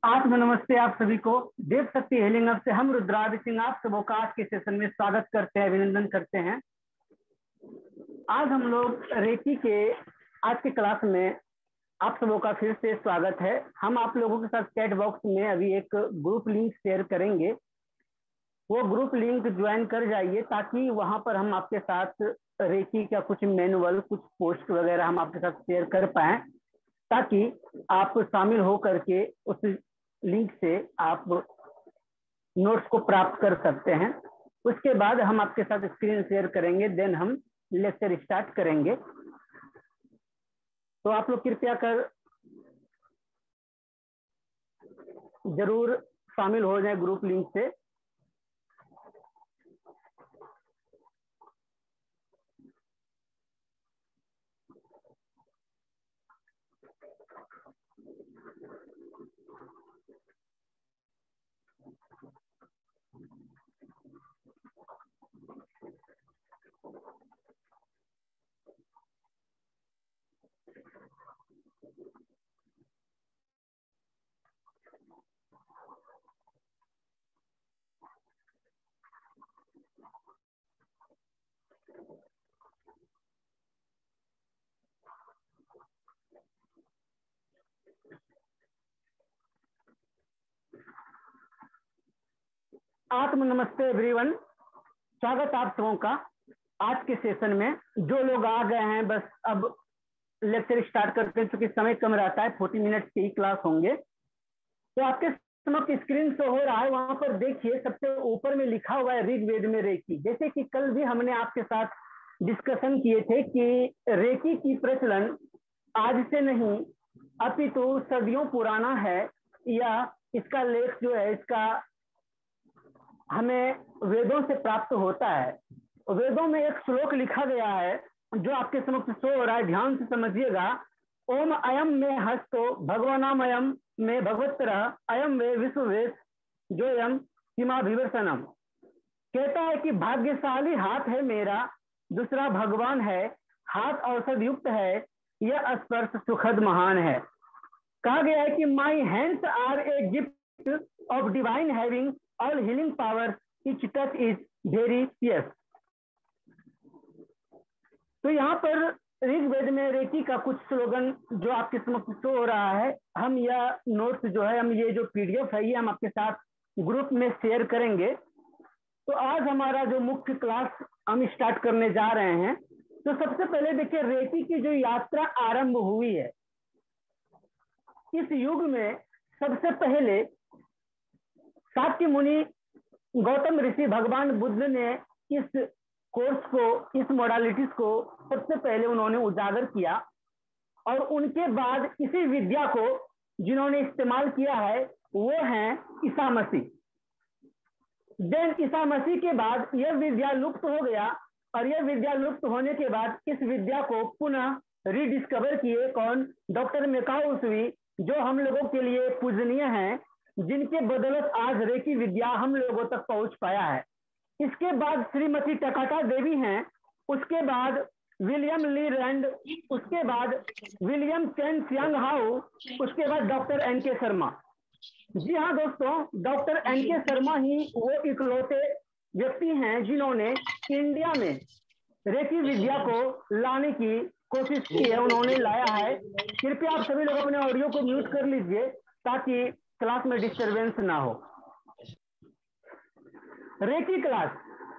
आत्म नमस्ते आप सभी को। देव शक्ति हीलिंग अप से हम रुद्रादि सिंह आप सबों का आज के सेशन में स्वागत करते हैं, अभिनंदन करते हैं। आज हम लोग रेकी के आज के क्लास में आप सबों का फिर से स्वागत है। हम आप लोगों के साथ चैट बॉक्स में अभी एक ग्रुप लिंक शेयर करेंगे, वो ग्रुप लिंक ज्वाइन कर जाइए ताकि वहां पर हम आपके साथ रेकी का कुछ मैनुअल, कुछ पोस्ट वगैरह हम आपके साथ शेयर कर पाए, ताकि आप शामिल हो करके उस लिंक से आप नोट्स को प्राप्त कर सकते हैं। उसके बाद हम आपके साथ स्क्रीन शेयर करेंगे, देन हम लेक्चर स्टार्ट करेंगे। तो आप लोग कृपया कर जरूर शामिल हो जाए ग्रुप लिंक से। आत्म नमस्ते एवरीवन, स्वागत आप सबों का आज के सेशन में। जो लोग आ गए हैं बस अब लेक्चर स्टार्ट करते हैं, क्योंकि समय कम रहता है, 40 मिनट की क्लास होंगे। तो आपके समक्ष स्क्रीन शो हो रहा है, वहां पर देखिए सबसे ऊपर में लिखा हुआ है ऋग्वेद में रेकी। जैसे कि कल भी हमने आपके साथ डिस्कशन किए थे कि रेकी की प्रचलन आज से नहीं अपितु सदियों पुराना है, या इसका लेख जो है इसका हमें वेदों से प्राप्त होता है। वेदों में एक श्लोक लिखा गया है जो आपके समक्ष शो हो रहा है, ध्यान से समझिएगा। ओम अयम में हस्तो भगवानाम अयम में भगवत्तरः अयम वे विश्ववेश जोयम सीमाभिवर्षनम। कहता है कि भाग्यशाली हाथ है मेरा, दूसरा भगवान है, हाथ औषध युक्त है, यह स्पर्श सुखद महान है। कहा गया है कि my hands are a gift of divine having all healing power, each touch is very pious. तो यहाँ पर ऋग्वेद में रेकी का कुछ स्लोगन जो आपके समक्ष शो हो रहा है, हम यह नोट्स जो है, हम ये जो पीडीएफ है ये हम आपके साथ ग्रुप में शेयर करेंगे। तो आज हमारा जो मुख्य क्लास हम स्टार्ट करने जा रहे हैं। तो सबसे पहले देखिए रेकी की जो यात्रा आरंभ हुई है, इस युग में सबसे पहले शाक्य मुनि गौतम ऋषि भगवान बुद्ध ने इस कोर्स को, इस मोडालिटीज को सबसे पहले उन्होंने उजागर किया, और उनके बाद इसी विद्या को जिन्होंने इस्तेमाल किया है वो हैं ईसा मसीह। देन ईसा मसीह के बाद यह विद्या लुप्त हो गया, और यह विद्या लुप्त होने के बाद इस विद्या को पुनः रीडिस्कवर किए कौन? डॉक्टर मेकाओ उसवी, जो हम लोगों के लिए पूजनीय हैं, जिनके बदौलत आज रेकी विद्या हम लोगों तक पहुंच पाया है। इसके बाद श्रीमती टकाटा देवी हैं, उसके बाद विलियम ली रैंड, उसके बाद विलियम चेन सियांग हाउ, उसके बाद डॉक्टर एन.के. शर्मा। जी हाँ दोस्तों, डॉक्टर एन.के. शर्मा ही वो इकलौते व्यक्ति हैं जिन्होंने इंडिया में रेकी विद्या को लाने की कोशिश की है, उन्होंने लाया है। कृपया आप सभी लोग अपने ऑडियो को म्यूट कर लीजिए ताकि क्लास में डिस्टरबेंस ना हो। रेकी क्लास,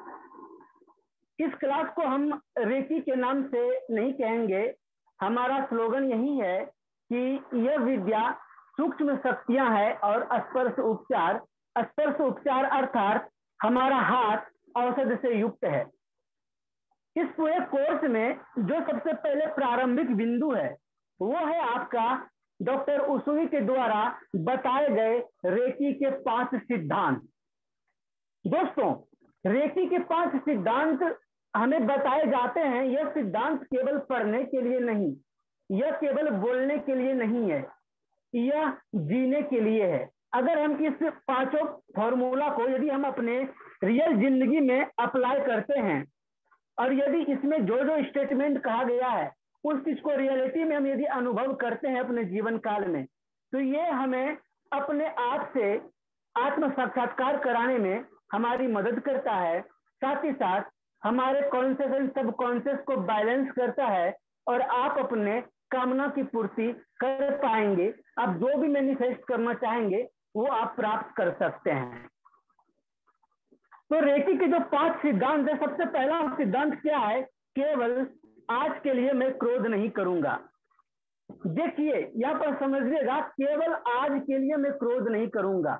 इस क्लास को हम रेकी के नाम से नहीं कहेंगे। हमारा स्लोगन यही है कि यह विद्या सूक्ष्म शक्तियां है और स्पर्श उपचार। स्पर्श उपचार अर्थात हमारा हाथ औषध से युक्त है। इस पूरे कोर्स में जो सबसे पहले प्रारंभिक बिंदु है वो है आपका डॉक्टर उसवी के द्वारा बताए गए रेकी के 5 सिद्धांत। दोस्तों, रेकी के 5 सिद्धांत हमें बताए जाते हैं। यह सिद्धांत केवल पढ़ने के लिए नहीं, यह केवल बोलने के लिए नहीं है, यह जीने के लिए है। अगर हम इस 5 फॉर्मूला को यदि हम अपने रियल जिंदगी में अप्लाई करते हैं, और यदि इसमें जो जो स्टेटमेंट कहा गया है उस चीज को रियलिटी में हम यदि अनुभव करते हैं अपने जीवन काल में, तो ये हमें अपने आप से आत्म साक्षात्कार कराने में हमारी मदद करता है, साथ ही साथ हमारे कॉन्शियस एंड सब कॉन्शियस को बैलेंस करता है और आप अपने कामना की पूर्ति कर पाएंगे। आप जो भी मैनिफेस्ट करना चाहेंगे वो आप प्राप्त कर सकते हैं। तो रेकी के जो 5 सिद्धांत है, सबसे पहला सिद्धांत क्या है? केवल आज के लिए मैं क्रोध नहीं करूंगा। देखिए यहां पर समझिएगा, केवल आज के लिए मैं क्रोध नहीं करूंगा।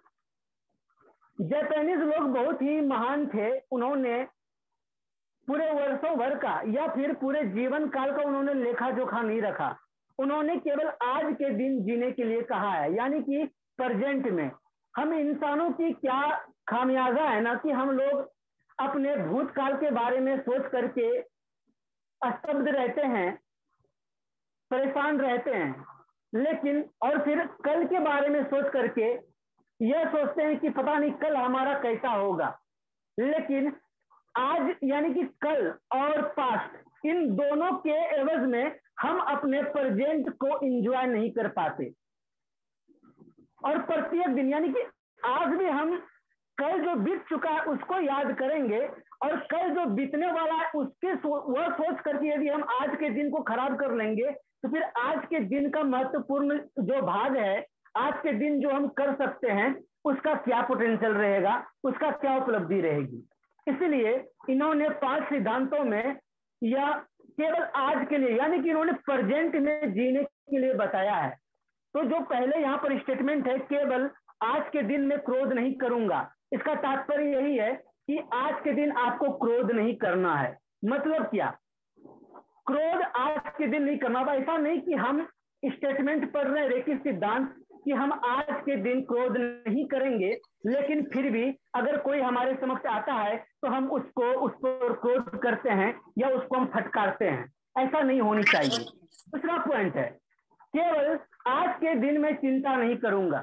जापानीज लोग बहुत ही महान थे, उन्होंने पूरे वर्षों भर का या फिर पूरे जीवन काल का उन्होंने लेखा जोखा नहीं रखा। उन्होंने केवल आज के दिन जीने के लिए कहा है, यानी कि प्रेजेंट में। हम इंसानों की क्या खामियाजा है ना कि हम लोग अपने भूतकाल के बारे में सोच करके स्तब्ध रहते हैं, परेशान रहते हैं, लेकिन और फिर कल के बारे में सोच करके यह सोचते हैं कि पता नहीं कल हमारा कैसा होगा। लेकिन आज यानी कि कल और पास्ट, इन दोनों के एवज में हम अपने प्रेजेंट को एंजॉय नहीं कर पाते। और प्रत्येक दिन यानी कि आज भी हम कल जो बीत चुका है उसको याद करेंगे, और कल जो बीतने वाला है उसके वह सोच करके यदि हम आज के दिन को खराब कर लेंगे तो फिर आज के दिन का महत्वपूर्ण जो भाग है, आज के दिन जो हम कर सकते हैं उसका क्या पोटेंशियल रहेगा, उसका क्या उपलब्धि रहेगी। इसलिए इन्होंने 5 सिद्धांतों में या केवल आज के लिए यानी कि इन्होंने प्रेजेंट में जीने के लिए बताया है। तो जो पहले यहाँ पर स्टेटमेंट है, केवल आज के दिन में क्रोध नहीं करूंगा, इसका तात्पर्य यही है कि आज के दिन आपको क्रोध नहीं करना है। मतलब क्या? क्रोध आज के दिन नहीं करना। ऐसा नहीं कि हम स्टेटमेंट पढ़ रहे रेकी सिद्धांत कि हम आज के दिन क्रोध नहीं करेंगे, लेकिन फिर भी अगर कोई हमारे समक्ष आता है तो हम उस पर क्रोध करते हैं या उसको हम फटकारते हैं। ऐसा नहीं होनी चाहिए। दूसरा पॉइंट है, केवल आज के दिन में चिंता नहीं करूंगा।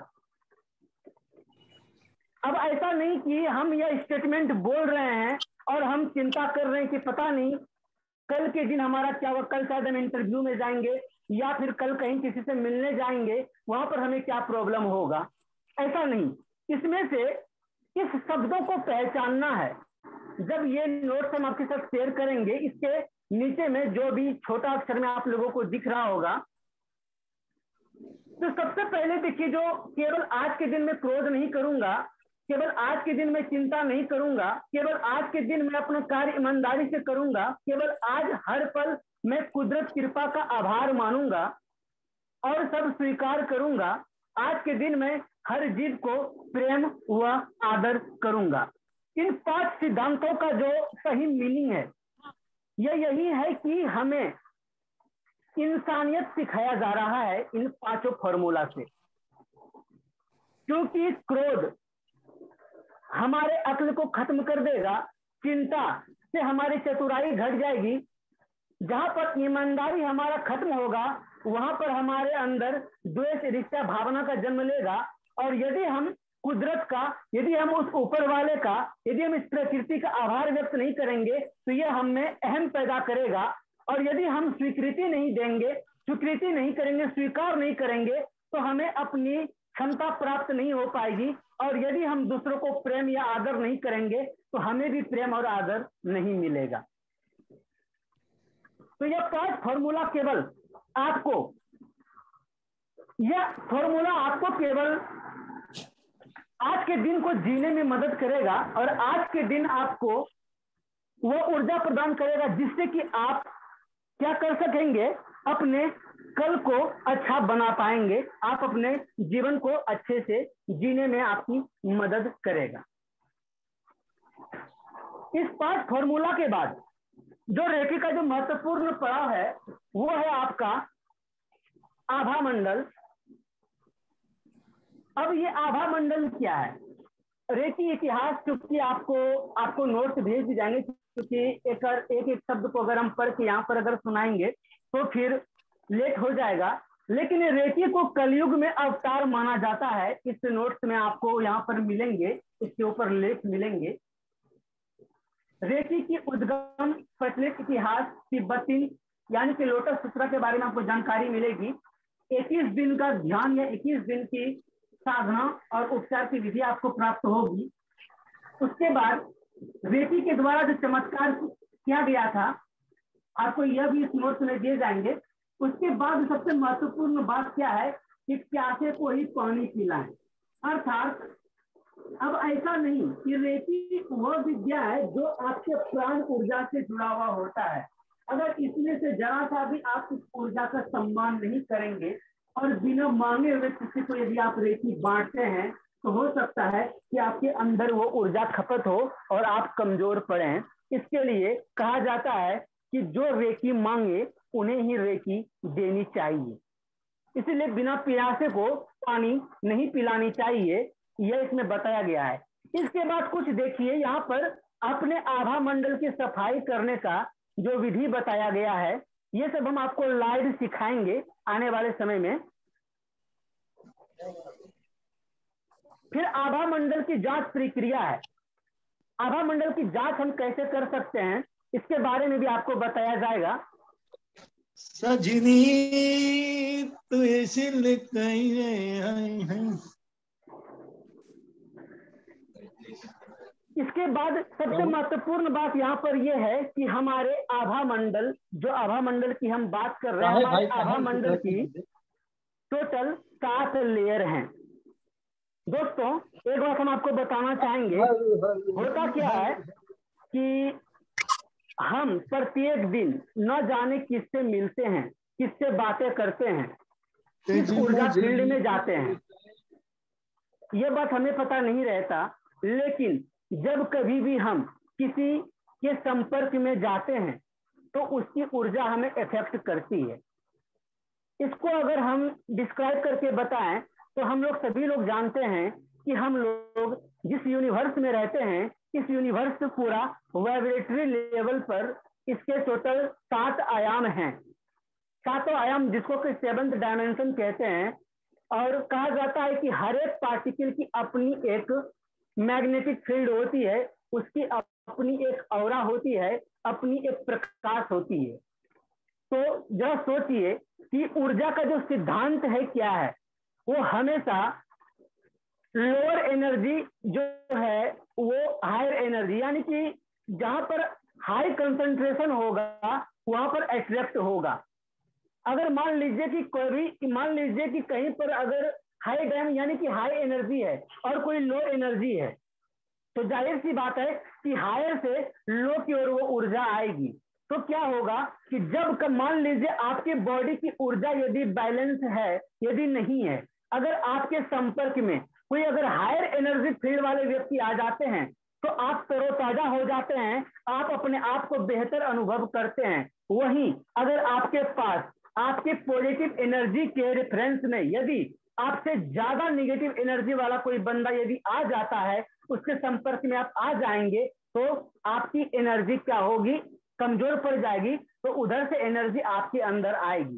अब ऐसा नहीं कि हम यह स्टेटमेंट बोल रहे हैं और हम चिंता कर रहे हैं कि पता नहीं कल के दिन हमारा क्या होगा, कल शायद हम इंटरव्यू में जाएंगे या फिर कल कहीं किसी से मिलने जाएंगे, वहां पर हमें क्या प्रॉब्लम होगा। ऐसा नहीं, इसमें से इस शब्दों को पहचानना है। जब ये नोट्स हम आपके साथ शेयर करेंगे, इसके नीचे में जो भी छोटा अक्षर में आप लोगों को दिख रहा होगा, तो सबसे पहले देखिए, जो केवल आज के दिन में क्रोध नहीं करूंगा, केवल आज के दिन में चिंता नहीं करूंगा, केवल आज के दिन मैं अपना कार्य ईमानदारी से करूंगा, केवल आज हर पल मैं कुदरत कृपा का आभार मानूंगा और सब स्वीकार करूंगा। आज के दिन में हर जीव को प्रेम व आदर करूंगा। इन 5 सिद्धांतों का जो सही मीनिंग है यह यही है कि हमें इंसानियत सिखाया जा रहा है इन 5 फॉर्मूला से। क्योंकि क्रोध हमारे अक्ल को खत्म कर देगा, चिंता से हमारी चतुराई घट जाएगी, जहां पर ईमानदारी हमारा खत्म होगा वहां पर हमारे अंदर द्वेष ईर्ष्या भावना का जन्म लेगा। और यदि हम कुदरत का, यदि हम उस ऊपर वाले का, यदि हम इस प्रकृति का आभार व्यक्त नहीं करेंगे तो यह हम में अहम पैदा करेगा। और यदि हम स्वीकृति नहीं देंगे, स्वीकृति नहीं करेंगे, स्वीकार नहीं करेंगे तो हमें अपनी क्षमता प्राप्त नहीं हो पाएगी। और यदि हम दूसरों को प्रेम या आदर नहीं करेंगे तो हमें भी प्रेम और आदर नहीं मिलेगा। तो यह 5 फॉर्मूला केवल आपको, यह फॉर्मूला आपको केवल आज के दिन को जीने में मदद करेगा और आज के दिन आपको वो ऊर्जा प्रदान करेगा जिससे कि आप क्या कर सकेंगे, अपने कल को अच्छा बना पाएंगे, आप अपने जीवन को अच्छे से जीने में आपकी मदद करेगा। इस 5 फॉर्मूला के बाद जो रेकी का जो महत्वपूर्ण पड़ाव है वो है आपका आभा मंडल। अब ये आभा मंडल क्या है? रेकी इतिहास, क्योंकि आपको नोट्स भेज दी जाएंगे, क्योंकि एक शब्द को अगर हम पढ़ के यहाँ पर अगर सुनाएंगे तो फिर लेट हो जाएगा। लेकिन रेकी को कलयुग में अवतार माना जाता है। इस नोट्स में आपको यहाँ पर मिलेंगे, इसके ऊपर लेख मिलेंगे। रेकी की उद्गम, प्रचलित इतिहास, तिब्बतीन यानी कि लोटस सूत्र के बारे में आपको जानकारी मिलेगी। 21 दिन का ध्यान या 21 दिन की साधना और उपचार की विधि आपको प्राप्त होगी। उसके बाद रेकी के द्वारा जो चमत्कार किया गया था आपको यह भी इस नोट्स में दिए जाएंगे। उसके बाद सबसे महत्वपूर्ण बात क्या है कि प्यासे को ही पानी पिलाएं। अर्थात अब ऐसा नहीं कि रेकी वह विद्या है जो आपके प्राण ऊर्जा से जुड़ा हुआ होता है। अगर इसमें से जरा सा भी आप उस ऊर्जा का सम्मान नहीं करेंगे और बिना मांगे हुए किसी को यदि आप रेकी बांटते हैं तो हो सकता है कि आपके अंदर वो ऊर्जा खपत हो और आप कमजोर पड़े। इसके लिए कहा जाता है कि जो रेकी मांगे उन्हें ही रेकी देनी चाहिए। इसलिए बिना प्यासे को पानी नहीं पिलानी चाहिए, यह इसमें बताया गया है। इसके बाद कुछ देखिए यहाँ पर अपने आभा मंडल की सफाई करने का जो विधि बताया गया है, ये सब हम आपको लाइव सिखाएंगे आने वाले समय में। फिर आभा मंडल की जांच प्रक्रिया है। आभा मंडल की जांच हम कैसे कर सकते हैं इसके बारे में भी आपको बताया जाएगा। सजनी तू इसके बाद सबसे महत्वपूर्ण बात यहाँ पर यह है कि हमारे आभा मंडल, जो आभा मंडल की हम बात कर रहे हैं, हमारे आभा मंडल की टोटल 7 लेयर हैं। दोस्तों एक बात हम आपको बताना चाहेंगे, होता क्या है कि हम प्रत्येक दिन न जाने किससे मिलते हैं, किससे बातें करते हैं, किस ऊर्जा फील्ड में जाते हैं, यह बात हमें पता नहीं रहता। लेकिन जब कभी भी हम किसी के संपर्क में जाते हैं तो उसकी ऊर्जा हमें इफेक्ट करती है। इसको अगर हम डिस्क्राइब करके बताएं तो हम लोग सभी लोग जानते हैं कि हम लोग जिस यूनिवर्स में रहते हैं, इस यूनिवर्स पूरा वाइब्रेटरी लेवल पर इसके टोटल 7 आयाम हैं। 7 आयाम जिसको कि 7th डायमेंशन कहते हैं। और कहा जाता है कि हर एक पार्टिकल की अपनी एक मैग्नेटिक फील्ड होती है, उसकी अपनी एक ऑरा होती है, अपनी एक प्रकाश होती है। तो जरा सोचिए कि ऊर्जा का जो सिद्धांत है क्या है, वो हमेशा लोअर एनर्जी जो है वो हायर एनर्जी, यानी कि जहां पर हाई कंसंट्रेशन होगा वहां पर अट्रैक्ट होगा। अगर मान लीजिए कि कहीं पर अगर हाई डैम यानी कि हाई एनर्जी है और कोई लो एनर्जी है, तो जाहिर सी बात है कि हायर से लो की ओर वो ऊर्जा आएगी। तो क्या होगा कि जब मान लीजिए आपकी बॉडी की ऊर्जा यदि बैलेंस है, यदि नहीं है, अगर आपके संपर्क में कोई अगर हायर एनर्जी फील्ड वाले व्यक्ति आ जाते हैं तो आप तरोताजा हो जाते हैं, आप अपने आप को बेहतर अनुभव करते हैं। वहीं अगर आपके पास आपके पॉजिटिव एनर्जी के रेफरेंस में यदि आपसे ज्यादा नेगेटिव एनर्जी वाला कोई बंदा यदि आ जाता है, उसके संपर्क में आप आ जाएंगे तो आपकी एनर्जी क्या होगी, कमजोर पड़ जाएगी, तो उधर से एनर्जी आपके अंदर आएगी।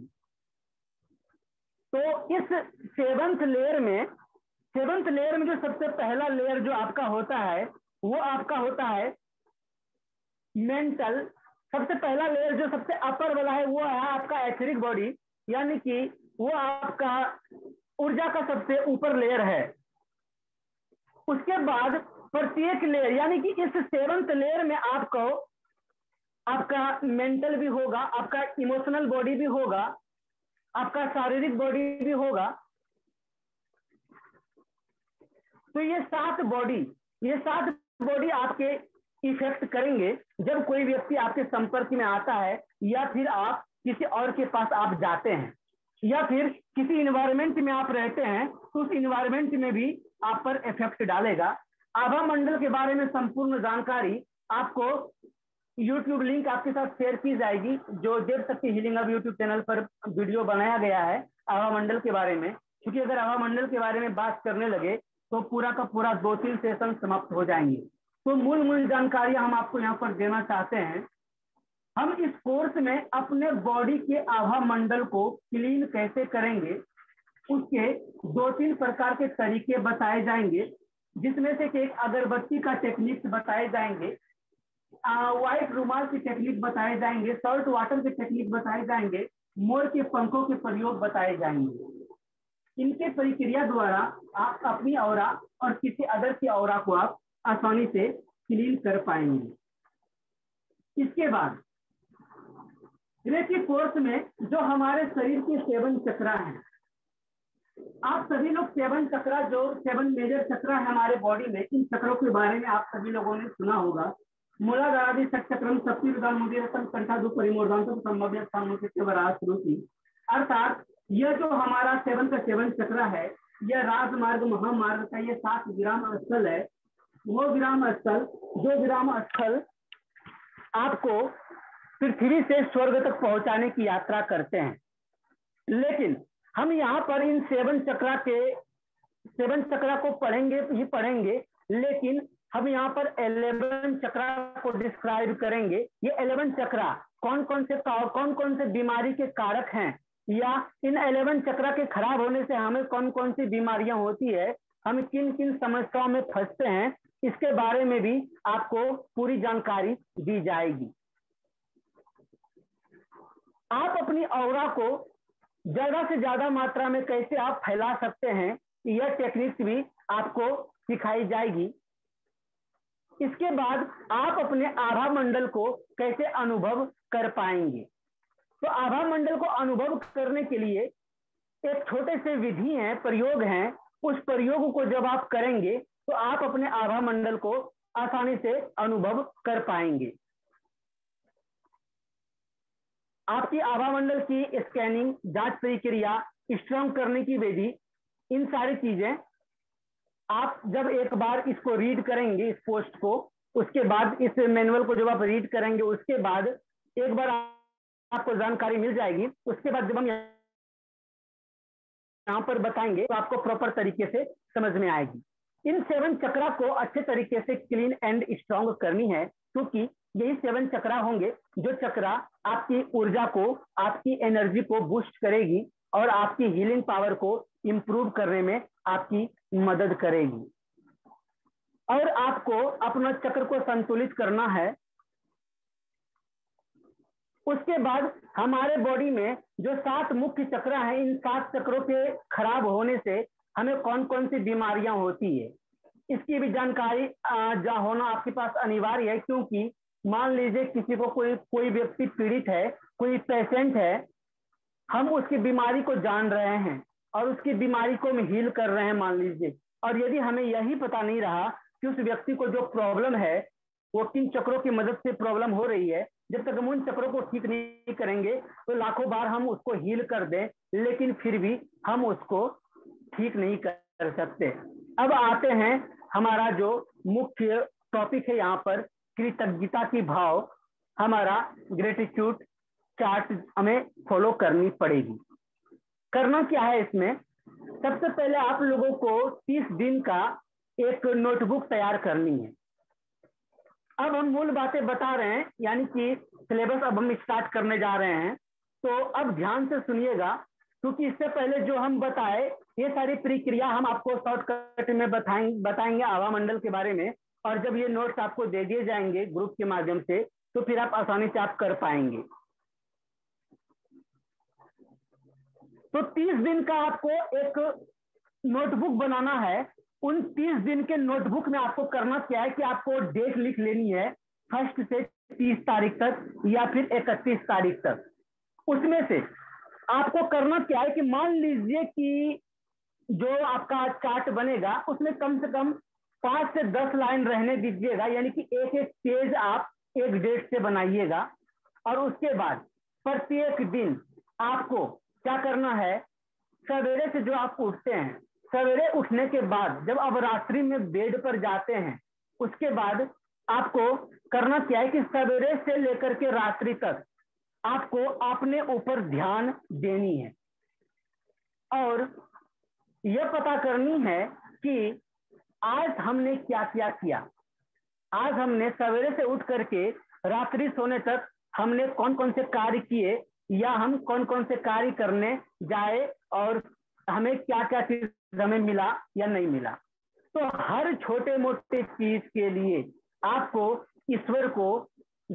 तो इस 7th लेयर में जो सबसे पहला लेयर जो आपका होता है वो आपका होता है मेंटल। सबसे पहला लेयर जो सबसे अपर वाला है वो है आपका एथरिक बॉडी, यानी कि वो आपका ऊर्जा का सबसे ऊपर लेयर है। उसके बाद प्रत्येक लेयर यानी कि इस 7th लेयर में आपको आपका मेंटल भी होगा, आपका इमोशनल बॉडी भी होगा, आपका शारीरिक बॉडी भी होगा। तो ये 7 बॉडी आपके इफेक्ट करेंगे जब कोई व्यक्ति आपके संपर्क में आता है, या फिर आप किसी और के पास आप जाते हैं, या फिर किसी इन्वायरमेंट में आप रहते हैं तो उस इन्वायरमेंट में भी आप पर इफेक्ट डालेगा। आभा मंडल के बारे में संपूर्ण जानकारी आपको YouTube लिंक आपके साथ शेयर की जाएगी, जो Dev Shakti healing hub YouTube channel पर वीडियो बनाया गया है आभा मंडल के बारे में। क्योंकि अगर आभा मंडल के बारे में बात करने लगे तो पूरा का पूरा 2-3 सेशन समाप्त हो जाएंगे। तो मूल जानकारियां हम आपको यहाँ पर देना चाहते हैं। हम इस कोर्स में अपने बॉडी के आभा मंडल को क्लीन कैसे करेंगे, उसके 2-3 प्रकार के तरीके बताए जाएंगे, जिसमें से एक अगरबत्ती का टेक्निक बताए जाएंगे, व्हाइट रुमाल की टेक्निक बताए जाएंगे, सॉल्ट वाटर की टेक्निक बताए जाएंगे, मोर के पंखों के प्रयोग बताए जाएंगे। इनके प्रक्रिया द्वारा आप अपनी ऑरा और किसी अदर की ऑरा को आप आसानी से क्लीन कर पाएंगे। इसके बाद रेकी कोर्स में जो हमारे शरीर के 7 चक्रा हैं, आप सभी लोग 7 चक्रा, जो 7 मेजर चक्रा है हमारे बॉडी में, इन चक्रों के बारे में आप सभी लोगों ने सुना होगा। मूलाधारादि षट्चक्रम सप्तम मुदीरतम कंठादु परिमूर्धांतम संभव्य श्रुति। अर्थात यह जो हमारा 7 का 7 चक्रा है, यह राजमार्ग महामार्ग का ये 7 विराम स्थल है। वो विराम स्थल, जो विराम स्थल आपको पृथ्वी से स्वर्ग तक पहुंचाने की यात्रा करते हैं। लेकिन हम यहाँ पर इन 7 चक्रा को पढ़ेंगे ही पढ़ेंगे, लेकिन हम यहाँ पर 11 चक्रा को डिस्क्राइब करेंगे। ये 11 चक्रा कौन कौन से बीमारी के कारक हैं, या इन 11 चक्रा के खराब होने से हमें कौन कौन सी बीमारियां होती है, हम किन किन समस्याओं में फंसते हैं, इसके बारे में भी आपको पूरी जानकारी दी जाएगी। आप अपनी ऑरा को ज्यादा से ज्यादा मात्रा में कैसे आप फैला सकते हैं, यह टेक्निक्स भी आपको सिखाई जाएगी। इसके बाद आप अपने आभा मंडल को कैसे अनुभव कर पाएंगे। तो आभा मंडल को अनुभव करने के लिए एक छोटे से विधि है, प्रयोग हैं। उस प्रयोग को जब आप करेंगे तो आप अपने आभा मंडल को आसानी से अनुभव कर पाएंगे। आपकी आभा मंडल की स्कैनिंग, जांच प्रक्रिया, स्ट्रॉन्ग करने की विधि, इन सारी चीजें आप जब एक बार इसको रीड करेंगे, इस पोस्ट को, उसके बाद इस मैनुअल को जब आप रीड करेंगे, उसके बाद एक बार आपको जानकारी मिल जाएगी। उसके बाद जब हम यहाँ पर बताएंगे तो आपको प्रॉपर तरीके से समझ में आएगी। इन 7 चक्रा को अच्छे तरीके से क्लीन एंड स्ट्रॉन्ग करनी है, क्योंकि यही 7 चक्रा होंगे जो चक्रा आपकी ऊर्जा को, आपकी एनर्जी को बूस्ट करेगी और आपकी हीलिंग पावर को इंप्रूव करने में आपकी मदद करेगी। और आपको अपना चक्र को संतुलित करना है। उसके बाद हमारे बॉडी में जो 7 मुख्य चक्र हैं, इन 7 चक्रों के खराब होने से हमें कौन कौन सी बीमारियां होती है, इसकी भी जानकारी होना आपके पास अनिवार्य है। क्योंकि मान लीजिए किसी को कोई व्यक्ति पीड़ित है, कोई पेशेंट है, हम उसकी बीमारी को जान रहे हैं और उसकी बीमारी को हम हील कर रहे हैं मान लीजिए, और यदि हमें यही पता नहीं रहा कि उस व्यक्ति को जो प्रॉब्लम है वो किन चक्रों की मदद से प्रॉब्लम हो रही है, जब तक हम उन चक्रों को ठीक नहीं करेंगे तो लाखों बार हम उसको हील कर दें, लेकिन फिर भी हम उसको ठीक नहीं कर सकते। अब आते हैं, हमारा जो मुख्य टॉपिक है यहाँ पर, कृतज्ञता की भाव, हमारा ग्रेटिट्यूड चार्ट हमें फॉलो करनी पड़ेगी। करना क्या है इसमें, सबसे पहले आप लोगों को 30 दिन का एक नोटबुक तैयार करनी है। अब हम मूल बातें बता रहे हैं, यानी कि सिलेबस अब हम स्टार्ट करने जा रहे हैं, तो अब ध्यान से सुनिएगा, क्योंकि इससे पहले जो हम बताए ये सारी प्रक्रिया हम आपको शॉर्टकट में बताएंगे आभा मंडल के बारे में, और जब ये नोट्स आपको दे दिए जाएंगे ग्रुप के माध्यम से तो फिर आप आसानी से आप कर पाएंगे। तो 30 दिन का आपको एक नोटबुक बनाना है। उन 30 दिन के नोटबुक में आपको करना क्या है कि आपको डेट लिख लेनी है 1 से 30 तारीख तक या फिर 31 तारीख तक। उसमें से आपको करना क्या है कि मान लीजिए कि जो आपका चार्ट बनेगा उसमें कम से कम 5 से 10 लाइन रहने दीजिएगा, यानी कि एक एक पेज आप एक डेट से बनाइएगा। और उसके बाद प्रत्येक दिन आपको क्या करना है, सवेरे से जो आप उठते हैं, सवेरे उठने के बाद जब आप रात्रि में बेड पर जाते हैं, उसके बाद आपको करना क्या है कि सवेरे से लेकर के रात्रि तक आपको अपने ऊपर ध्यान देनी है और यह पता करनी है कि आज हमने क्या क्या किया। आज हमने सवेरे से उठ करके रात्रि सोने तक हमने कौन कौन से कार्य किए, या हम कौन कौन से कार्य करने जाए और हमें क्या क्या चीज हमें मिला या नहीं मिला। तो हर छोटे मोटे चीज के लिए आपको ईश्वर को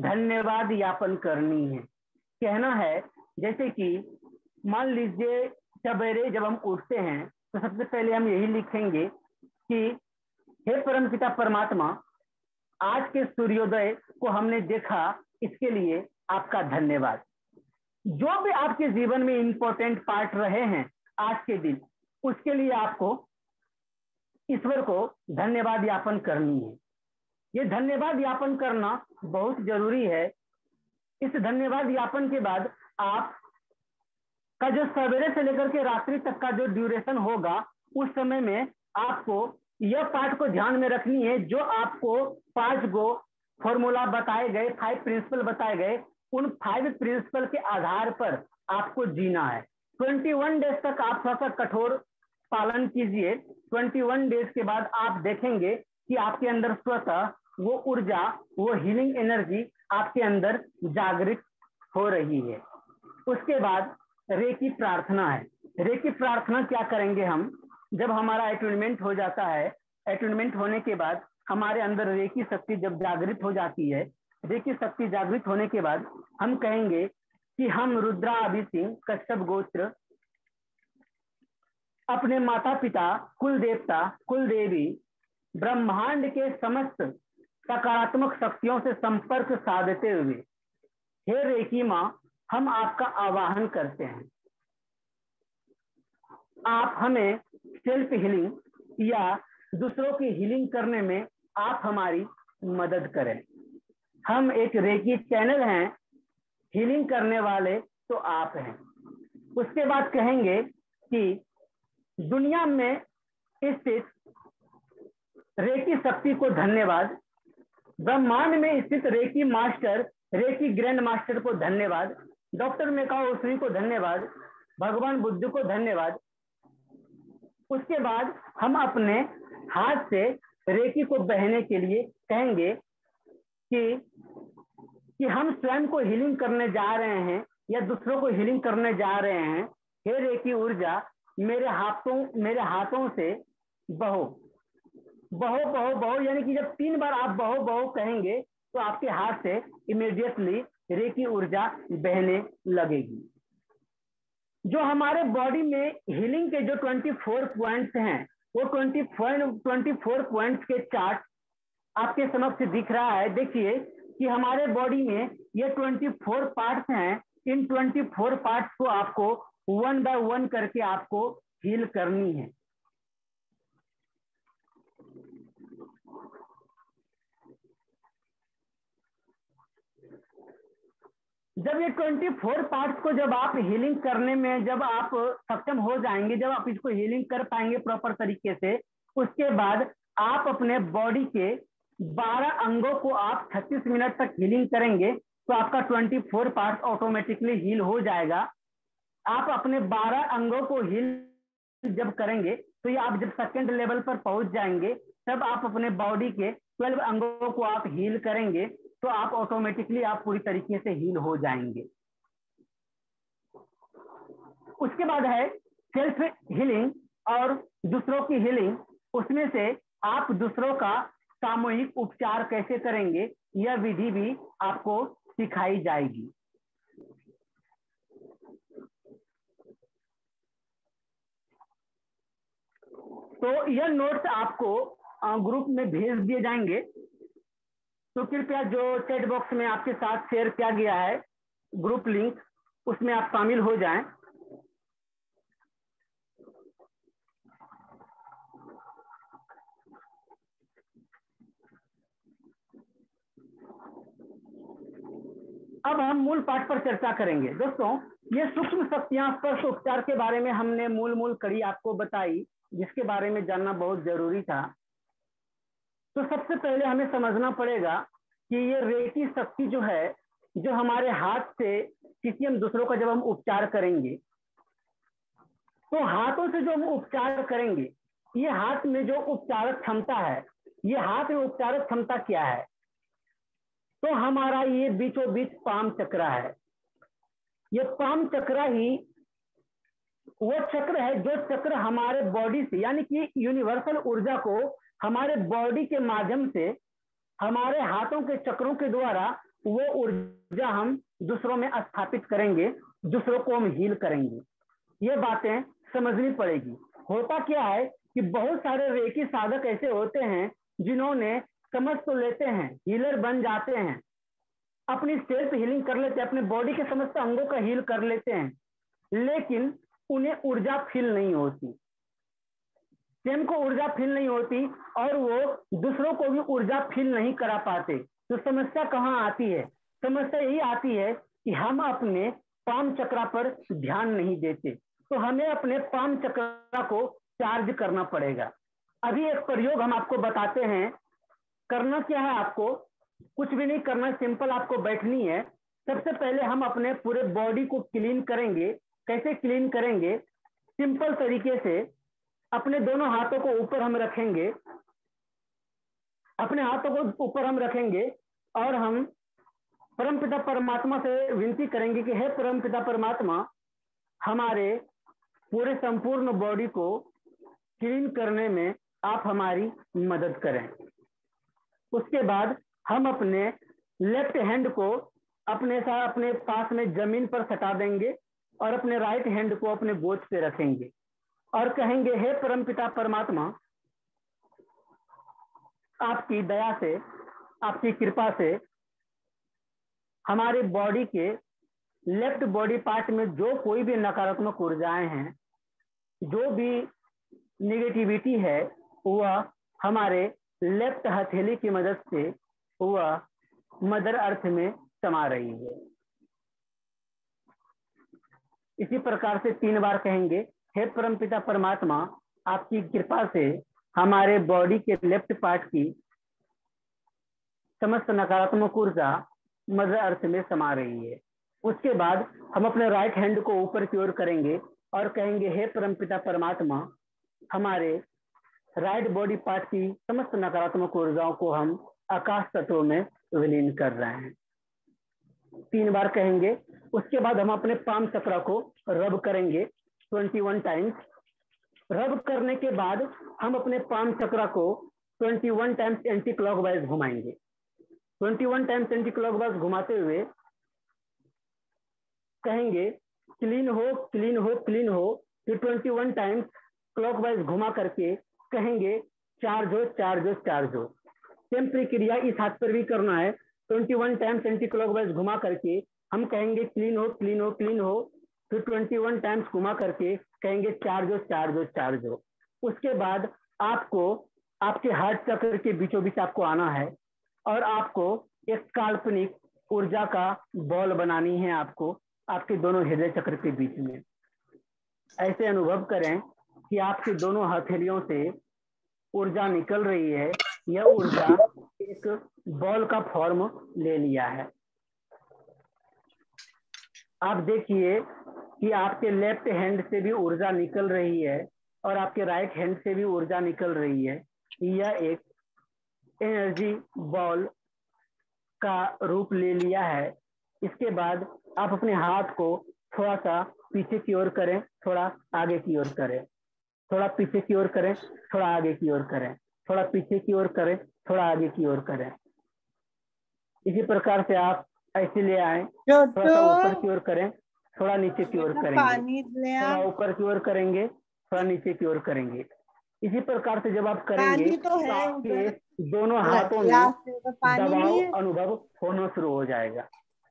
धन्यवाद ज्ञापन करनी है। कहना है जैसे कि मान लीजिए सवेरे जब हम उठते हैं तो सबसे पहले हम यही लिखेंगे कि हे परमपिता परमात्मा, आज के सूर्योदय को हमने देखा, इसके लिए आपका धन्यवाद। जो भी आपके जीवन में इंपॉर्टेंट पार्ट रहे हैं आज के दिन, उसके लिए आपको ईश्वर को धन्यवाद ज्ञापन करनी है। ये धन्यवाद ज्ञापन करना बहुत जरूरी है। इस धन्यवाद ज्ञापन के बाद आप का जो सवेरे से लेकर के रात्रि तक का जो ड्यूरेशन होगा, उस समय में आपको यह पार्ट को ध्यान में रखनी है। जो आपको 5 गो फॉर्मूला बताए गए, 5 प्रिंसिपल बताए गए, उन 5 प्रिंसिपल के आधार पर आपको जीना है। 21 डेज तक आप थोड़ा सा कठोर पालन कीजिए। 21 डेज के बाद आप देखेंगे कि आपके अंदर स्वतः वो ऊर्जा, वो हीलिंग एनर्जी आपके अंदर जागृत हो रही है। उसके बाद रेकी प्रार्थना है। रेकी प्रार्थना क्या करेंगे हम, जब हमारा अटूनमेंट हो जाता है, अटूनमेंट होने के बाद हमारे अंदर रेकी शक्ति जब जागृत हो जाती है, रेकी शक्ति जागृत होने के बाद हम कहेंगे कि हम रुद्रा अभी सिंह कश्यप गोत्र अपने माता पिता, कुल देवता, कुल देवी, ब्रह्मांड के समस्त सकारात्मक शक्तियों से संपर्क साधते हुए, हे रेकी माँ, हम आपका आवाहन करते हैं। आप हमें सेल्फ हीलिंग या दूसरों की हीलिंग करने में आप हमारी मदद करें। हम एक रेकी चैनल हैं, हीलिंग करने वाले तो आप हैं। उसके बाद कहेंगे कि दुनिया में स्थित रेकी शक्ति को धन्यवाद, ब्रह्मांड में स्थित reiki master, reiki grand master को धन्यवाद, डॉक्टर मेकाओ ओशरी को धन्यवाद, भगवान बुद्ध को धन्यवाद। उसके बाद हम अपने हाथ से रेकी को बहने के लिए कहेंगे कि हम स्वयं को हीलिंग करने जा रहे हैं या दूसरों को हीलिंग करने जा रहे हैं। हे रेकी ऊर्जा, मेरे हाथों से बहो बहो बहो बहो, यानी कि जब 3 बार आप बहो बहो कहेंगे तो आपके हाथ से इमीडिएटली रेकी ऊर्जा बहने लगेगी। जो हमारे बॉडी में हीलिंग के जो 24 पॉइंट्स हैं, वो 24 पॉइंट्स के चार्ट आपके समक्ष दिख रहा है। देखिए कि हमारे बॉडी में ये 24 पार्ट्स हैं। इन 24 पार्ट्स को आपको 1 बाय 1 करके आपको हील करनी है। जब ये 24 पार्ट्स को जब आप हीलिंग करने में जब आप सक्षम हो जाएंगे, जब आप इसको हीलिंग कर पाएंगे प्रॉपर तरीके से, उसके बाद आप अपने बॉडी के 12 अंगों को आप 36 मिनट तक हीलिंग करेंगे तो आपका 24 पार्ट्स ऑटोमेटिकली हील हो जाएगा। आप अपने 12 अंगों को हील जब करेंगे तो ये आप जब सेकंड लेवल पर पहुंच जाएंगे, तब आप अपने बॉडी के 12 अंगों को आप हील करेंगे तो आप ऑटोमेटिकली आप पूरी तरीके से हील हो जाएंगे। उसके बाद है सेल्फ हीलिंग और दूसरों की हीलिंग। उसमें से आप दूसरों का सामूहिक उपचार कैसे करेंगे, यह विधि भी आपको सिखाई जाएगी। तो यह नोट्स आपको ग्रुप में भेज दिए जाएंगे, तो कृपया जो चैट बॉक्स में आपके साथ शेयर किया गया है ग्रुप लिंक, उसमें आप शामिल हो जाएं। अब हम मूल पाठ पर चर्चा करेंगे। दोस्तों, ये सूक्ष्म शक्तियां स्पर्श उपचार के बारे में हमने मूल कड़ी आपको बताई, जिसके बारे में जानना बहुत जरूरी था। तो सबसे पहले हमें समझना पड़ेगा कि ये रेकी शक्ति जो है, जो हमारे हाथ से किसी हम दूसरों का जब हम उपचार करेंगे, तो हाथों से जो हम उपचार करेंगे, ये हाथ में जो उपचारक क्षमता है, ये हाथ में उपचारक क्षमता क्या है? तो हमारा ये बीचों बीच पाम चक्र है। ये पाम चक्र ही वो चक्र है जो चक्र हमारे बॉडी से, यानी कि यूनिवर्सल ऊर्जा को हमारे बॉडी के माध्यम से, हमारे हाथों के चक्रों के द्वारा वो ऊर्जा हम दूसरों में स्थापित करेंगे, दूसरों को हम हील करेंगे। ये बातें समझनी पड़ेगी। होता क्या है कि बहुत सारे रेकी साधक ऐसे होते हैं जिन्होंने समझ तो लेते हैं, हीलर बन जाते हैं, अपनी सेल्फ हीलिंग कर लेते हैं, अपने बॉडी के समस्त अंगों का हील कर लेते हैं, लेकिन उन्हें ऊर्जा फील नहीं होती, स्वयं को ऊर्जा फील नहीं होती और वो दूसरों को भी ऊर्जा फील नहीं करा पाते। तो समस्या कहाँ आती है? समस्या यही आती है कि हम अपने पाम चक्रा पर ध्यान नहीं देते। तो हमें अपने पाम चक्रा को चार्ज करना पड़ेगा। अभी एक प्रयोग हम आपको बताते हैं। करना क्या है? आपको कुछ भी नहीं करना, सिंपल आपको बैठनी है। सबसे पहले हम अपने पूरे बॉडी को क्लीन करेंगे। कैसे क्लीन करेंगे? सिंपल तरीके से अपने दोनों हाथों को ऊपर हम रखेंगे, अपने हाथों को ऊपर हम रखेंगे और हम परमपिता परमात्मा से विनती करेंगे कि हे परमपिता परमात्मा, हमारे पूरे संपूर्ण बॉडी को क्लीन करने में आप हमारी मदद करें। उसके बाद हम अपने लेफ्ट हैंड को अपने पास में जमीन पर सटा देंगे और अपने राइट हैंड को अपने गोद पे रखेंगे और कहेंगे, हे परमपिता परमात्मा, आपकी दया से, आपकी कृपा से हमारे बॉडी के लेफ्ट बॉडी पार्ट में जो कोई भी नकारात्मक ऊर्जाएं हैं, जो भी निगेटिविटी है, वह हमारे लेफ्ट हथेली की मदद से वह मदर अर्थ में समा रही है। इसी प्रकार से 3 बार कहेंगे, हे परमपिता परमात्मा, आपकी कृपा से हमारे बॉडी के लेफ्ट पार्ट की समस्त नकारात्मक ऊर्जा मदर अर्थ में समा रही है। उसके बाद हम अपने राइट हैंड को ऊपर की ओर करेंगे और कहेंगे, हे परमपिता परमात्मा, हमारे राइट बॉडी पार्ट की समस्त नकारात्मक ऊर्जाओं को हम आकाश तत्वों में विलीन कर रहे हैं। 3 बार कहेंगे। उसके बाद हम अपने पाम चक्र को रब करेंगे 21 टाइम्स। रब करने के बाद हम अपने पाम चक्र को 21 टाइम्स एंटी क्लॉकवाइज घुमाएंगे। 21 टाइम्स एंटी क्लॉकवाइज घुमाते हुए कहेंगे, क्लीन हो, क्लीन हो, क्लीन हो। फिर 21 टाइम्स क्लॉकवाइज घुमा करके कहेंगे, चार्ज हो, चार्ज हो, चार्ज हो। सेम प्रक्रिया इस हाथ पर भी करना है। 21 टाइम्स एंटी क्लॉकवाइज घुमा करके हम कहेंगे, क्लीन हो, क्लीन हो, क्लीन हो। फिर 21 टाइम्स घुमा करके कहेंगे, चार्ज हो, चार्ज हो, चार्ज हो। उसके बाद आपको आपके हार्ट चक्र के बीचों बीच आपको आना है और आपको एक काल्पनिक ऊर्जा का बॉल बनानी है, आपको आपके दोनों हृदय चक्र के बीच में। ऐसे अनुभव करें कि आपके दोनों हथेलियों से ऊर्जा निकल रही है। यह ऊर्जा एक बॉल का फॉर्म ले लिया है। आप देखिए कि आपके लेफ्ट हैंड से भी ऊर्जा निकल रही है और आपके राइट हैंड से भी ऊर्जा निकल रही है। यह एक एनर्जी बॉल का रूप ले लिया है। इसके बाद आप अपने हाथ को थोड़ा सा पीछे की ओर करें, थोड़ा आगे की ओर करें, थोड़ा पीछे की ओर करें, थोड़ा आगे की ओर करें, थोड़ा पीछे की ओर करें, थोड़ा आगे की ओर करें। इसी प्रकार से आप ऐसे ले आए, थोड़ा सा ऊपर की ओर करें, थोड़ा नीचे की ओर करेंगे, थोड़ा ऊपर की ओर करेंगे, थोड़ा नीचे की ओर करेंगे। इसी प्रकार से जब आप करेंगे तो आपके दोनों हाथों में दबाव अनुभव होना शुरू हो जाएगा।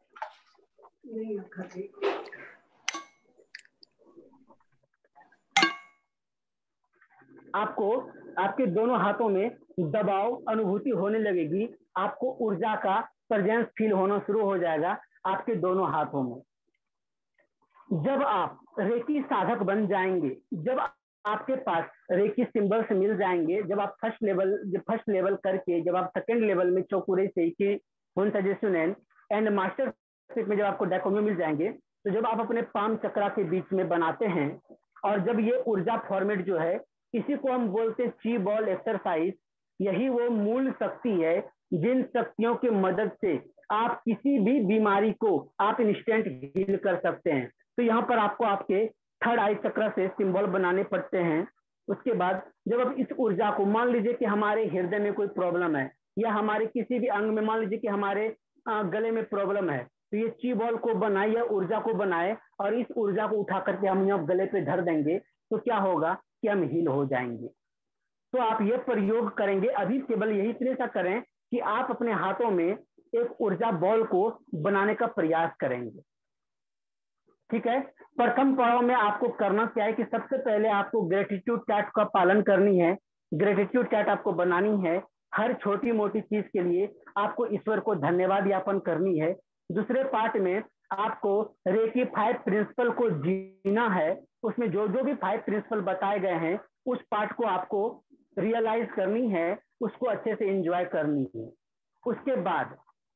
आपको आपके दोनों हाथों में दबाव अनुभूति होने लगेगी। आपको ऊर्जा का प्रेजेंस फील होना शुरू हो जाएगा आपके दोनों हाथों में। जब आप रेकी साधक बन जाएंगे, जब आपके पास रेकी सिंबल्स मिल जाएंगे, जब आप फर्स्ट लेवल करके जब आप सेकंड लेवल में चौकुरे सेकी एंड मास्टरशिप में जब आपको डैकोमो मिल जाएंगे, तो जब आप अपने पाम चक्रा के बीच में बनाते हैं और जब ये ऊर्जा फॉर्मेट जो है, इसी को हम बोलते हैं ची बॉल एक्सरसाइज। यही वो मूल शक्ति है जिन शक्तियों की मदद से आप किसी भी बीमारी को आप इंस्टेंट हील कर सकते हैं। तो यहाँ पर आपको आपके थर्ड आई चक्र से सिंबल बनाने पड़ते हैं। उसके बाद जब आप इस ऊर्जा को, मान लीजिए कि हमारे हृदय में कोई प्रॉब्लम है या हमारे किसी भी अंग में, मान लीजिए कि हमारे गले में प्रॉब्लम है, तो ये ची बॉल को बनाए या ऊर्जा को बनाए और इस ऊर्जा को उठा करके हम यहाँ गले पे धर देंगे तो क्या होगा कि हम हील हो जाएंगे। तो आप ये प्रयोग करेंगे, अभी केवल यही इतने सा करें कि आप अपने हाथों में एक ऊर्जा बॉल को बनाने का प्रयास करेंगे। ठीक है, प्रथम पड़ाव में आपको करना क्या है कि सबसे पहले आपको ग्रेटिट्यूड चैट का पालन करनी है। ग्रेटिट्यूड चैट आपको बनानी है, हर छोटी मोटी चीज के लिए आपको ईश्वर को धन्यवाद ज्ञापन करनी है। दूसरे पार्ट में आपको रेकी 5 प्रिंसिपल को जीना है, उसमें जो जो भी 5 प्रिंसिपल बताए गए हैं उस पार्ट को आपको रियलाइज करनी है, उसको अच्छे से एंजॉय करनी है। उसके बाद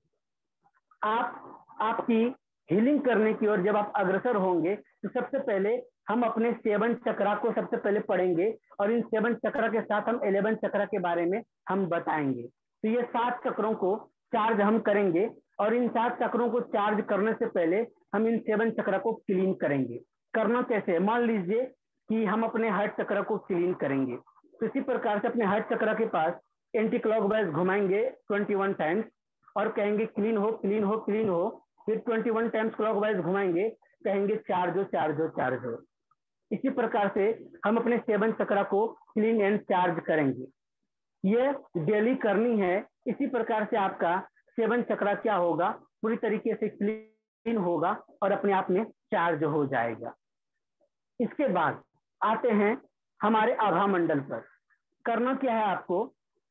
आपकी हीलिंग करने की ओर जब आप अग्रसर होंगे तो सबसे पहले हम अपने 7 चक्रा को सबसे पहले पढ़ेंगे और इन 7 चक्रा के साथ हम 11 चक्रा के बारे में हम बताएंगे। तो ये 7 चक्रों को चार्ज हम करेंगे और इन 7 चक्रों को चार्ज करने से पहले हम इन 7 चक्रा को क्लीन करेंगे। करना कैसे, मान लीजिए कि हम अपने हार्ट चक्रा को क्लीन करेंगे, तो इसी प्रकार से अपने हार्ट चक्रा के पास एंटी क्लॉकवाइज घुमाएंगे 21 टाइम्स और कहेंगे क्लीन हो क्लीन हो क्लीन हो। फिर 21 टाइम्स क्लॉकवाइज घुमाएंगे, कहेंगे चार्ज हो चार्ज हो चार्ज हो। इसी प्रकार से हम अपने 7 चक्रा को क्लीन एंड चार्ज करेंगे, ये डेली करनी है। इसी प्रकार से आपका 7 चक्रा क्या होगा, पूरी तरीके से क्लीन होगा और अपने आप में चार्ज हो जाएगा। इसके बाद आते हैं हमारे आभा मंडल पर। करना क्या है, आपको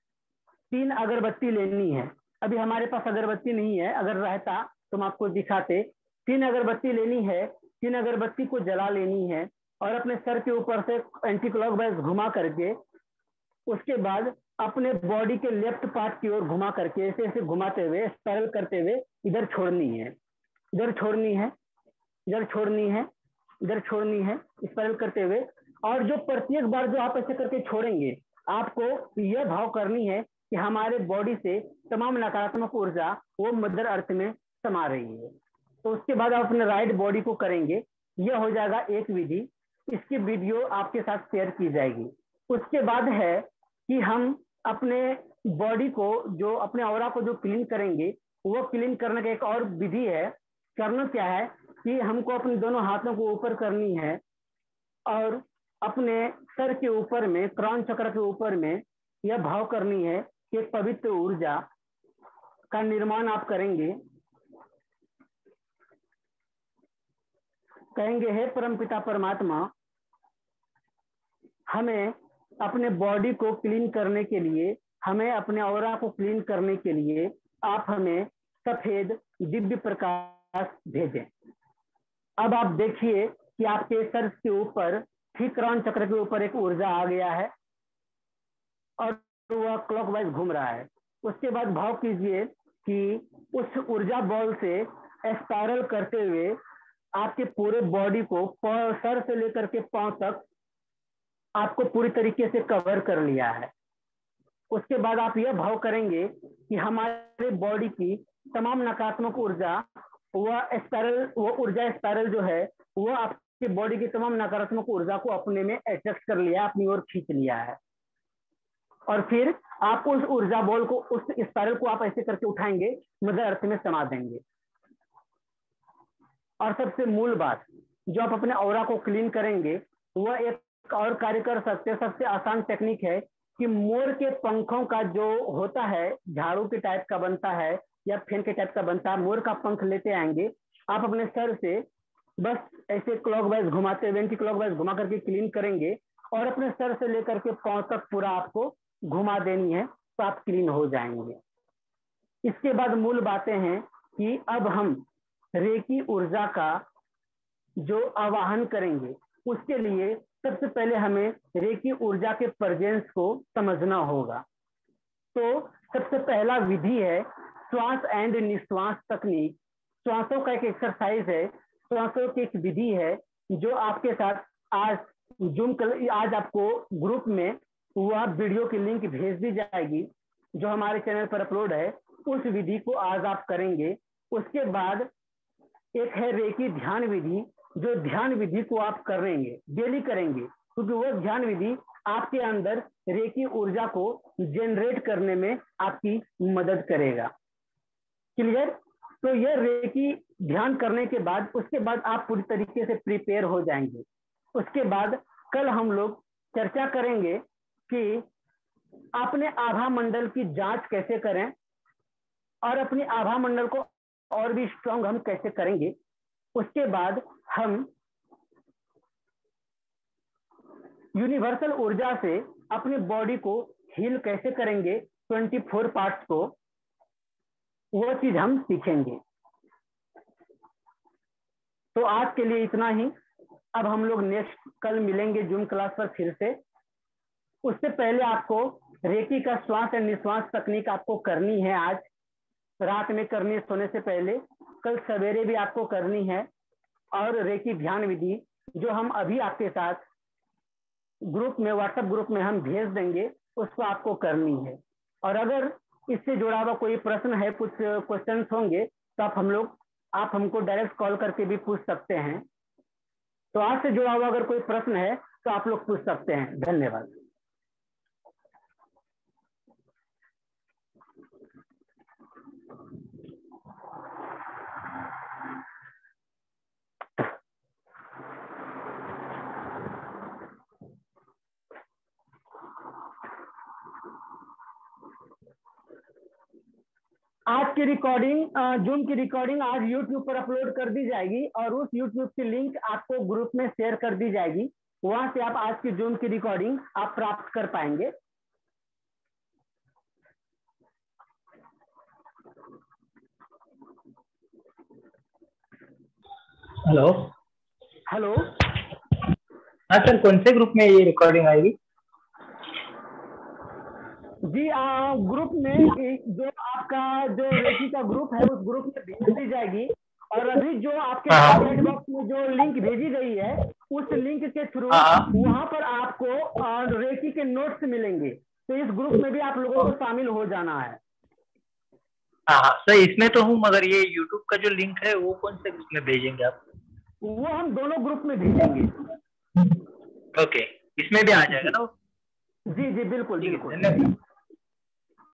3 अगरबत्ती लेनी है। अभी हमारे पास अगरबत्ती नहीं है, अगर रहता तो हम आपको दिखाते। 3 अगरबत्ती लेनी है, 3 अगरबत्ती को जला लेनी है और अपने सर के ऊपर से एंटी क्लॉकवाइज घुमा करके उसके बाद अपने बॉडी के लेफ्ट पार्ट की ओर घुमा करके ऐसे ऐसे घुमाते हुए स्पाइरल करते हुए इधर छोड़नी है, इधर छोड़नी है, इधर छोड़नी है, इधर छोड़नी है, स्पाइरल करते हुए। और जो प्रत्येक बार जो आप ऐसे करके छोड़ेंगे, आपको यह भाव करनी है कि हमारे बॉडी से तमाम नकारात्मक ऊर्जा वो मदर अर्थ में समा रही है। तो उसके बाद आप अपने राइट बॉडी को करेंगे। यह हो जाएगा एक विधि, इसकी वीडियो आपके साथ शेयर की जाएगी। उसके बाद है कि हम अपने बॉडी को जो अपने ऑरा को जो क्लीन करेंगे, वो क्लीन करने का एक और विधि है। करना क्या है कि हमको अपने दोनों हाथों को ऊपर करनी है और अपने सर के ऊपर में क्राउन चक्र के ऊपर में यह भाव करनी है कि एक पवित्र ऊर्जा का निर्माण आप करेंगे। कहेंगे हे परमपिता परमात्मा, हमें अपने बॉडी को क्लीन करने के लिए, हमें अपने ऑरा को क्लीन करने के लिए आप हमें सफेद दिव्य प्रकाश भेजें। अब आप देखिए कि आपके सर के ऊपर ठीक क्राउन चक्र के ऊपर एक ऊर्जा आ गया है और वह क्लॉकवाइज घूम रहा है। उसके बाद भाव कीजिए कि उस ऊर्जा बॉल से स्पाइरल करते हुए आपके पूरे बॉडी को सर से लेकर के पांव तक आपको पूरी तरीके से कवर कर लिया है। उसके बाद आप यह भाव करेंगे कि हमारे बॉडी की तमाम नकारात्मक ऊर्जा, वो ऊर्जा स्पाइरल जो है वो आपके बॉडी की तमाम नकारात्मक ऊर्जा को अपने में अट्रैक्ट कर लिया, अपनी ओर खींच लिया है। और फिर आप उस ऊर्जा बॉल को, उस स्पाइरल को आप ऐसे करके उठाएंगे, मदर अर्थ में समा देंगे। और सबसे मूल बात, जो आप अपने ऑरा को क्लीन करेंगे, वह एक और कार्य कर सकते हैं। सबसे आसान टेक्निक है कि मोर के पंखों का जो होता है, झाड़ू के टाइप का बनता है या फैन के टाइप का बनता है, मोर का पंख लेते आएंगे, आप अपने सर से बस ऐसे क्लॉकवाइज घुमाते हुए, एंटी क्लॉकवाइज घुमा करके क्लीन करेंगे और अपने सर से लेकर के पांव तक पूरा आपको घुमा देनी है, तो आप क्लीन हो जाएंगे। इसके बाद मूल बातें हैं कि अब हम रेकी ऊर्जा का जो आवाहन करेंगे, उसके लिए सबसे पहले हमें रेकी ऊर्जा के प्रेजेंस को समझना होगा। तो सबसे पहला विधि है श्वास एंड निश्वास तकनीक। श्वासों का एक एक्सरसाइज है, श्वासों की एक विधि है जो आपके साथ आज आपको ग्रुप में वह वीडियो की लिंक भेज दी जाएगी जो हमारे चैनल पर अपलोड है। उस विधि को आज आप करेंगे। उसके बाद एक है रेकी ध्यान विधि, जो ध्यान विधि को आप करेंगे, डेली करेंगे, क्योंकि वो ध्यान विधि आपके अंदर रेकी ऊर्जा को जनरेट करने में आपकी मदद करेगा। क्लियर? तो ये रेकी ध्यान करने के बाद उसके बाद आप पूरी तरीके से प्रिपेयर हो जाएंगे। उसके बाद कल हम लोग चर्चा करेंगे कि अपने आभा मंडल की जांच कैसे करें और अपनी आभा मंडल को और भी स्ट्रांग हम कैसे करेंगे। उसके बाद हम यूनिवर्सल ऊर्जा से अपनी बॉडी को हील कैसे करेंगे, 24 पार्ट्स को, वो चीज हम सीखेंगे। तो आज के लिए इतना ही। अब हम लोग नेक्स्ट कल मिलेंगे जूम क्लास पर फिर से। उससे पहले आपको रेकी का श्वास और निश्वास तकनीक आपको करनी है। आज रात में करनी है सोने से पहले, कल सवेरे भी आपको करनी है। और रेकी ध्यान विधि जो हम अभी आपके साथ ग्रुप में, व्हाट्सएप ग्रुप में हम भेज देंगे, उसको आपको करनी है। और अगर इससे जुड़ा हुआ कोई प्रश्न है, कुछ क्वेश्चंस होंगे, तो आप हमको डायरेक्ट कॉल करके भी पूछ सकते हैं। तो आज से जुड़ा हुआ अगर कोई प्रश्न है तो आप लोग पूछ सकते हैं। धन्यवाद। आज की रिकॉर्डिंग, जूम की रिकॉर्डिंग आज यूट्यूब पर अपलोड कर दी जाएगी और उस यूट्यूब की लिंक आपको ग्रुप में शेयर कर दी जाएगी। वहां से आप आज की जूम की रिकॉर्डिंग आप प्राप्त कर पाएंगे। हेलो। हेलो। हाँ सर, कौन से ग्रुप में ये रिकॉर्डिंग आएगी? जी ग्रुप में जो आपका जो रेकी का ग्रुप है उस ग्रुप में भेज दी जाएगी। और अभी जो आपके चैट बॉक्स में जो लिंक भेजी गई है उस लिंक के थ्रू वहां पर आपको रेकी के नोट्स मिलेंगे। तो इस ग्रुप में भी आप लोगों को शामिल हो जाना है। हाँ सर, इसमें तो हूँ, मगर ये यूट्यूब का जो लिंक है वो कौन से ग्रुप में भेजेंगे आप? वो हम दोनों ग्रुप में भेजेंगे। ओके, इसमें भी आ जाएगा ना? जी जी बिल्कुल बिल्कुल। धन्यवाद।